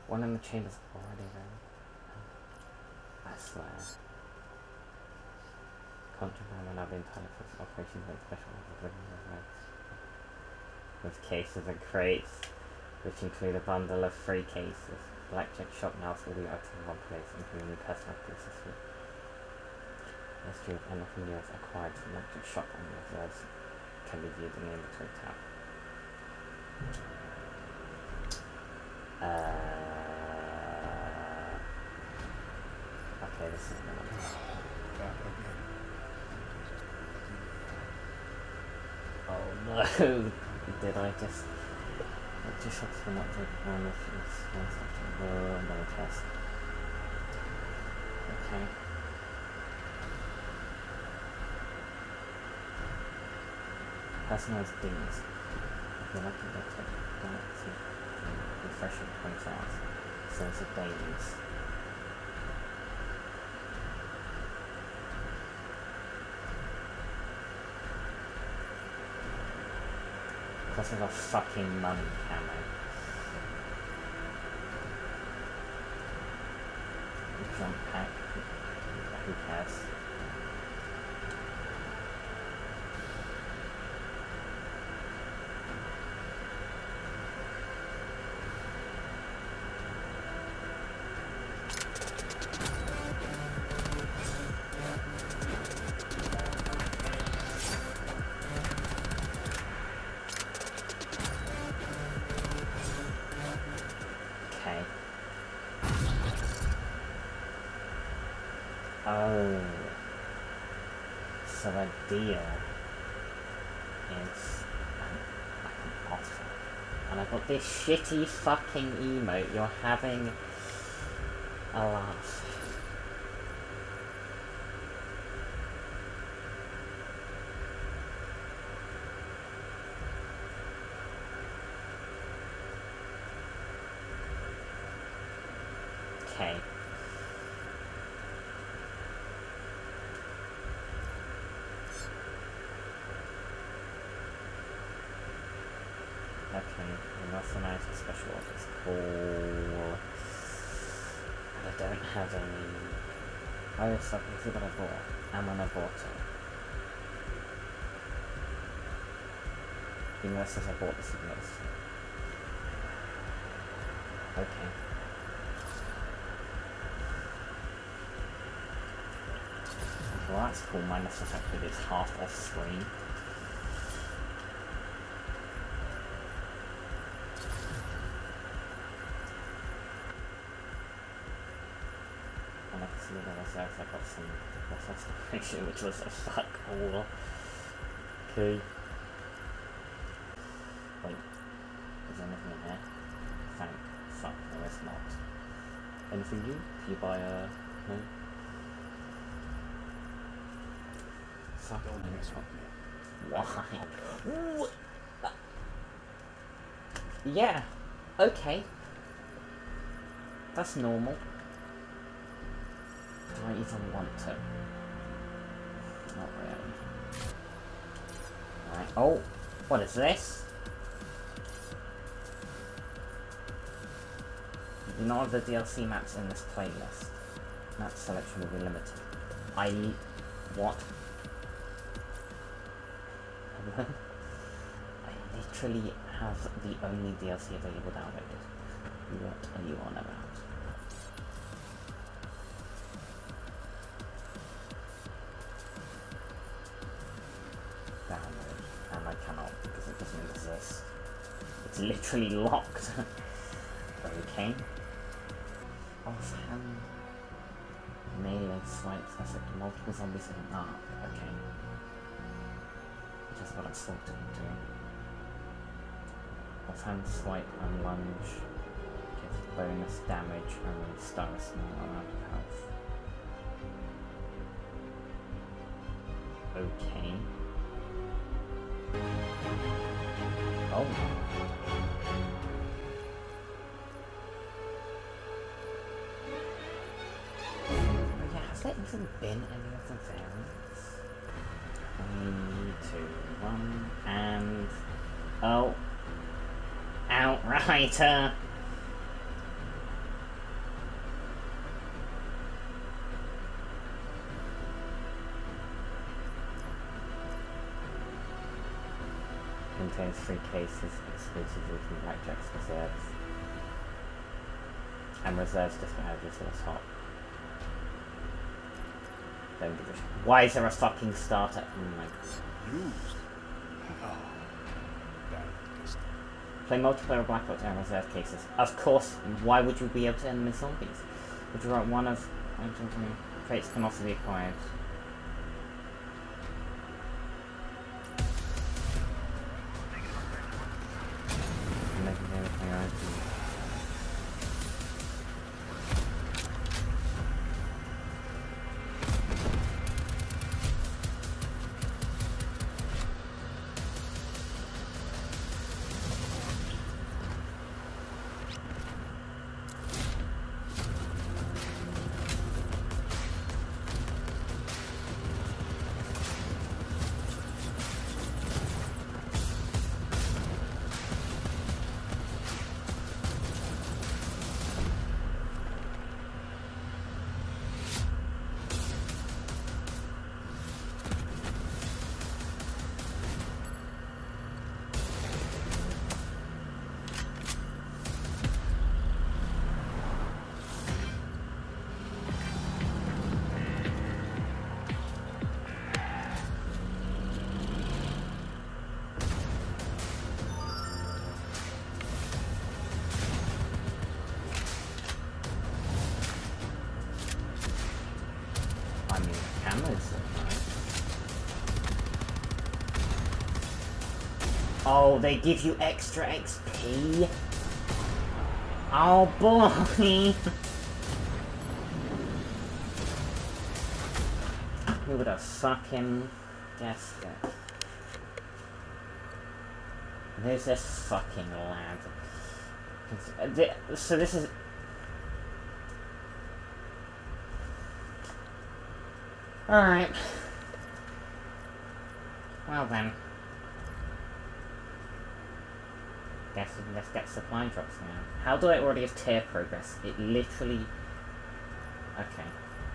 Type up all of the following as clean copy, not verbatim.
One in the chamber's already there. I swear. Contraband will now be entitled for operations like special with cases and crates, which include a bundle of free cases. Blackjack shop now will be active in one place, including personal pieces. History of anything US acquired from Blackjack shop and reserves can be viewed in the inventory tab. Okay, this is oh no! Did I just... Just shots for not taking one of this one section. Another test. Okay. Personalized things. If you like to get it, don't see. Refresh it 20 hours. Sense of dailies. This is a fucking money camo. Jump pack. Who cares? Oh, so the deal is like an offer, and I've got this shitty fucking emote. You're having a laugh. Okay. Okay, we also managed a special office call. And I don't have any. Oh, yes, I can see what I bought. And when I bought it. Even though it says I bought this in this. Okay. Well, that's cool, minus the fact that it's half off screen. I got some information which was a fuck all. Okay. Wait, is there anything in here? Thank fuck, there is not. Anything new? If you buy a... no? Fuck, no. Why? Yeah, okay. That's normal. Do I even want to? Not really. Alright. Oh! What is this? You do not have the DLC maps in this playlist. Map selection will be limited. I.e. what? I literally have the only DLC available downloaded. What are you on about? And I cannot because it doesn't exist. It's literally locked. Okay. Offhand melee swipes affect multiple zombies in an arc. Okay. Which is what I'm sort of doing. Offhand swipe and lunge gives bonus damage and restore a small amount of health. Okay. Oh. Yeah, has there even been any of the variants? 3, 2, 1, and... oh. Outrighter! contains 3 cases exclusively from Blackjack's reserves. And reserves discount over to the top. Don't give a shit. Why is there a fucking starter? Oh my god. Used? Oh, bad taste. Play multiplayer of Black Box and reserve cases. Of course, why would you be able to end them in zombies? Would you write one of traits can also be acquired? Oh, they give you extra XP? Oh boy! Who would have fucking guessed it? Who's this fucking lad? So this is... Alright. Well then. Guess let's get supply drops now. How do I already have tier progress? It literally... Okay.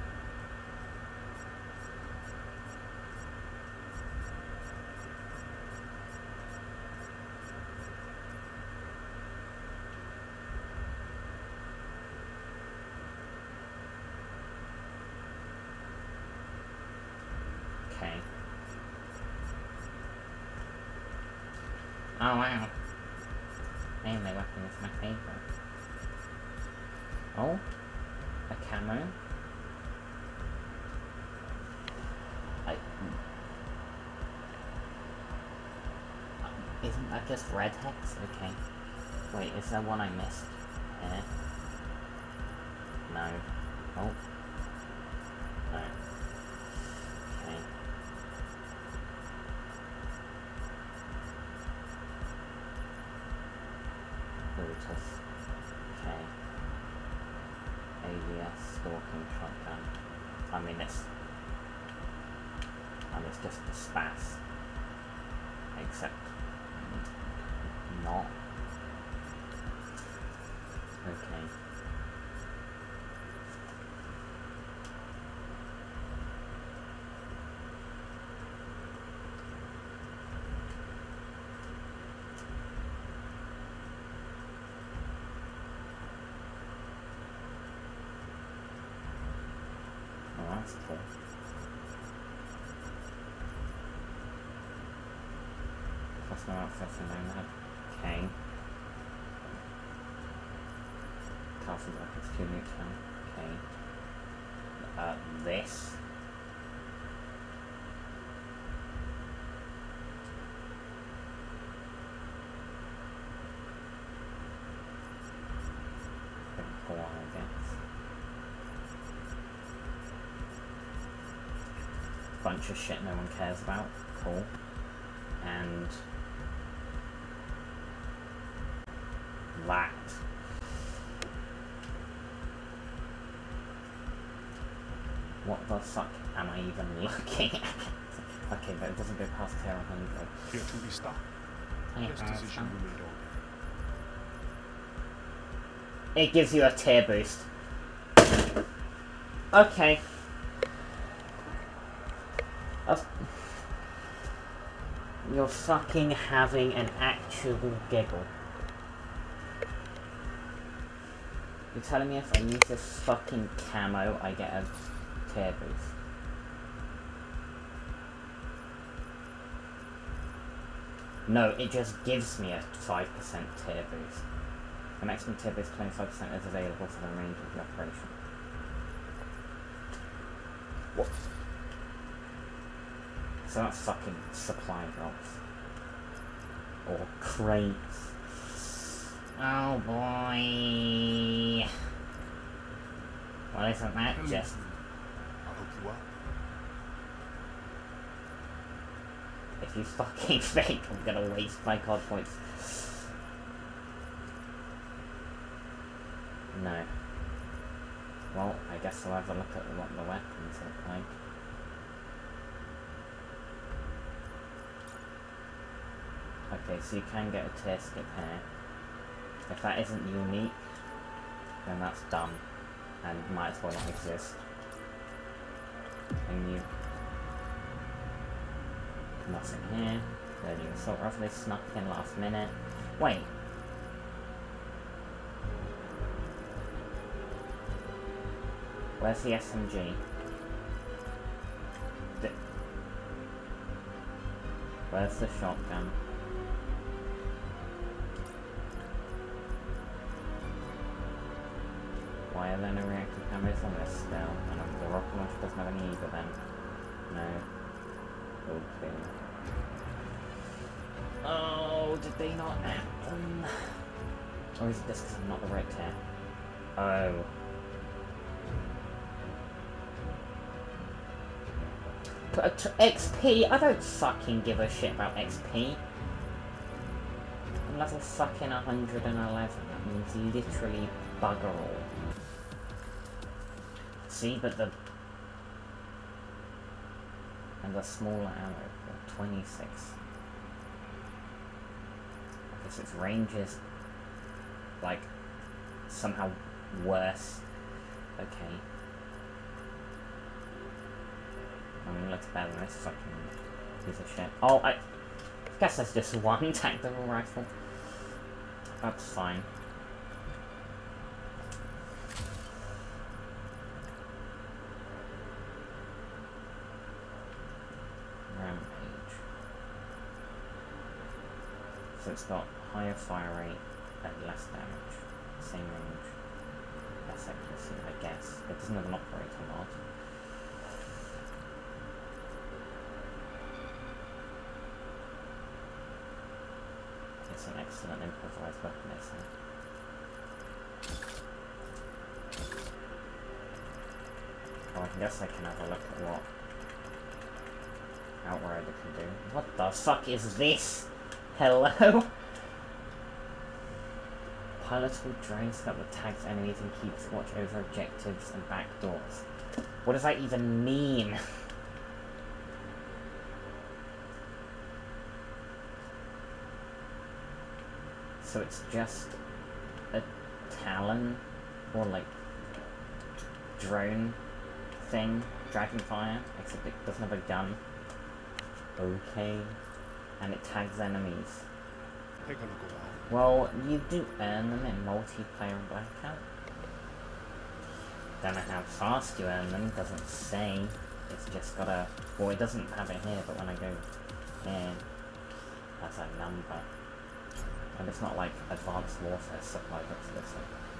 Okay. Oh wow. Melee weapon is my favourite. Oh, a camo. Isn't that just red hex? Okay. Wait, is there one I missed? Here? No. Oh. No. Okay. Lotus. Okay. ABS, stalking, shotgun. I mean, it's just a spas. Except not. Okay. Oh, that's cool. Plus no access and then okay. Castle graphics 2 new turn. Okay. This. Pretty cool, I guess. Bunch of shit no one cares about. Cool. And that. What the fuck am I even looking at? Okay, but it doesn't go past tier 100. Here to be stopped. Best decision we made all day. It gives you a tier boost. Okay. You're fucking having an actual giggle. You're telling me if I use this fucking camo, I get a tier boost? No, it just gives me a 5% tier boost. The maximum tier boost 25% is available for the remainder of the operation. What? So that's fucking supply drops. Or crates. Oh boy. Well, isn't that just... I hope you are. If you fucking think I'm gonna waste my COD points. No. Well, I guess I'll have a look at what the weapons look like. Okay, so you can get a tier skip here. If that isn't unique, then that's done. And might as well not exist. And you... Nothing here. Then you assault rifle snuck in last minute. Wait. Where's the SMG? Where's the shotgun? Why are there no reactive cameras on this still? And the rocket launcher doesn't have any either then. No. Okay. Oh, did they not add them? Or is it just because I'm not the right tier? Oh. XP? I don't fucking give a shit about XP. I'm level fucking 111. That means literally bugger all. See, but the... And the smaller ammo for 26. I guess its range is... like... somehow worse. Okay. I mean, it looks better than this fucking piece of shit. Oh, I guess that's just one tactical rifle. That's fine. Rampage. So it's got higher fire rate and less damage. Same range. Less accuracy, I guess. It doesn't have an operator mod. It's an excellent improvised weapon, isn't it? Oh, I guess I can have a look at what Outrider can do. What the fuck is this? Hello? Pilotable drone scout that tags enemies and keeps watch over objectives and back doors. What does that even mean? So it's just a Talon, or like drone thing, Dragonfire, except it doesn't have a gun. Okay. And it tags enemies. Take a look around. Well, you do earn them in multiplayer and Blackout. Don't know how fast you earn them, doesn't say. It's just got a... Well, it doesn't have it here, but when I go here, that's a number. And it's not like Advanced Warfare supply, that's this.